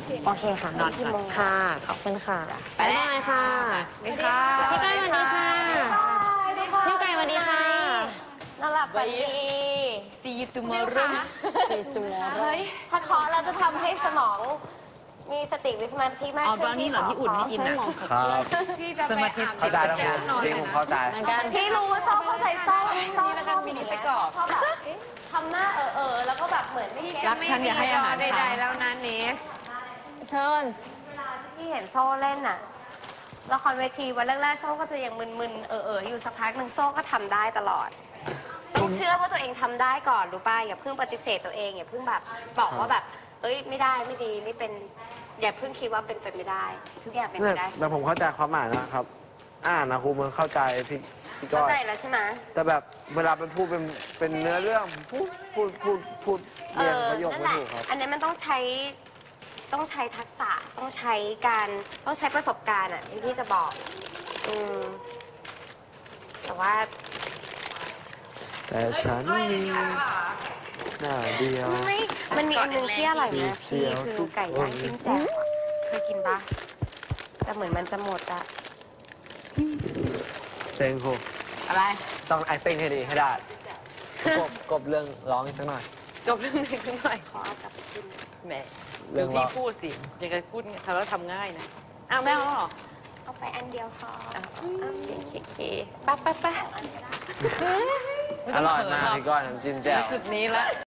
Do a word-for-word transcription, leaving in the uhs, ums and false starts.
โอเคค่ะนอนค่ะขอบคุณค่ะไปได้เลยค่ะพี่ไก่สวัสดีค่ะพี่ไก่สวัสดีค่ะนอนหลับฝันดี See you tomorrow สีจุ๋มเฮ้ยถ้าเคาะเราจะทำให้สมองมีสติวิสมาธิมากอ๋อขึ้นบราวนี่เหรอที่อุ่นให้กินอ่ะครับสมาธิเข้าใจแล้วผมจริงผมเข้าใจเหมือนกันพี่รู้ว่าชอบเข้าใจชอบชอบชอบมินิไส้กรอกชอบแบบทำหน้าเออเออแล้วก็แบบเหมือนไม่รักฉันอย่าให้อาหารฉันใดๆแล้วนะเนสเชิญที่เห็นโซ่เล่นน่ะละครเวทีวันแรกๆโซ่ก็จะยังมึนๆเออเอออยู่สักพักหนึ่งโซ่ก็ทำได้ตลอดต้องเชื่อว่าตัวเองทำได้ก่อนรู้ป่ะอย่าเพิ่งปฏิเสธตัวเองอย่าเพิ่งแบบบอกว่าแบบเอ้ยไม่ได้ไม่ดีไม่เป็นอย่าเพิ่งคิดว่าเป็นไปไม่ได้ ทุกอย่างเป็นเนี่ไปยได้แต่ผมเข้าใจความหมายนะครับ อ่านนะครูมันเข้าใจพี่พี่ก้เข้าอยใจแล้วใช่ไหมแต่แบบเวลาไปพูดเป็นเป็นเนื้อเรื่องพูดพูดพูดพูดเอเรียงอประโยคนั่นไม่แหละถูกครับอันนี้มันต้องใช้ต้องใช้ทักษะต้องใช้การต้องใช้ประสบการณ์อ่ะที่พี่จะบอกอืมแต่ว่าแต่ฉันมีหน้าเดียวไม่มันมีอันหนึงที่อร่อยนะเสีพี่ยวๆคือทุกไก่ย่างจิ้มแจ่วอะเคยกินปะแต่เหมือนมันจะหมดอะเซ็งครูอะไรต้อง acting ให้ดีให้ได้กบกบเรื่องร้องอีกสักหน่อยจบเรื่องนี้ขึ้นหน่อยขอเอากลับไปกินแหมเรื่ดูองพี่เราพูดสิยังไงพูดทำแล้วทำง่ายนะอ้าวแม่เอาเหรอเอาไปอันเดียวพออ่ะอืมเคเคปั๊บปั๊บปั๊บไม่อต้องร่อยเขินมากหรอกพี่ก้อยน้ำจิ้มแจ่วจุดนี้ละ